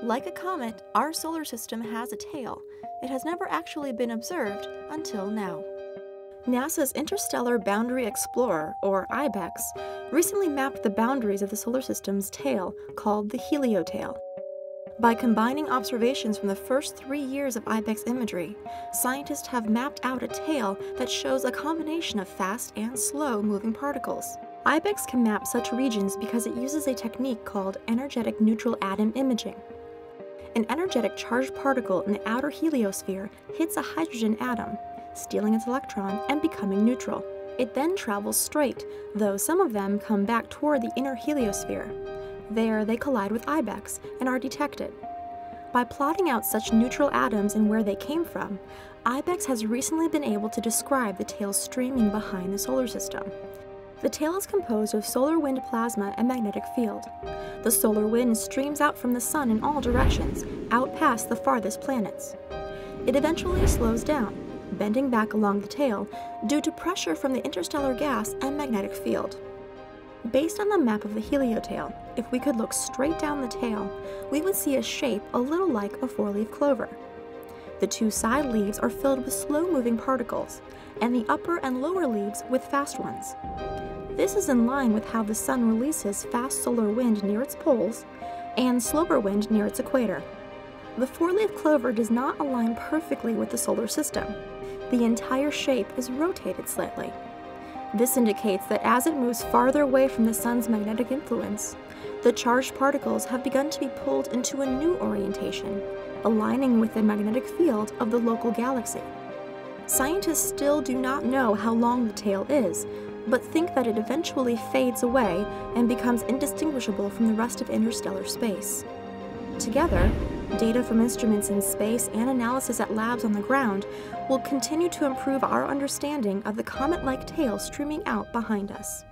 Like a comet, our solar system has a tail. It has never actually been observed until now. NASA's Interstellar Boundary Explorer, or IBEX, recently mapped the boundaries of the solar system's tail, called the heliotail. By combining observations from the first 3 years of IBEX imagery, scientists have mapped out a tail that shows a combination of fast and slow moving particles. IBEX can map such regions because it uses a technique called energetic neutral atom imaging. An energetic charged particle in the outer heliosphere hits a hydrogen atom, stealing its electron and becoming neutral. It then travels straight, though some of them come back toward the inner heliosphere. There, they collide with IBEX and are detected. By plotting out such neutral atoms and where they came from, IBEX has recently been able to describe the tail streaming behind the solar system. The tail is composed of solar wind plasma and magnetic field. The solar wind streams out from the sun in all directions, out past the farthest planets. It eventually slows down, bending back along the tail due to pressure from the interstellar gas and magnetic field. Based on the map of the heliotail, if we could look straight down the tail, we would see a shape a little like a 4-leaf clover. The 2 side leaves are filled with slow-moving particles, and the upper and lower leaves with fast ones. This is in line with how the sun releases fast solar wind near its poles and slower wind near its equator. The 4-leaf clover does not align perfectly with the solar system. The entire shape is rotated slightly. This indicates that as it moves farther away from the sun's magnetic influence, the charged particles have begun to be pulled into a new orientation, aligning with the magnetic field of the local galaxy. Scientists still do not know how long the tail is, but think that it eventually fades away and becomes indistinguishable from the rest of interstellar space. Together, data from instruments in space and analysis at labs on the ground will continue to improve our understanding of the comet-like tail streaming out behind us.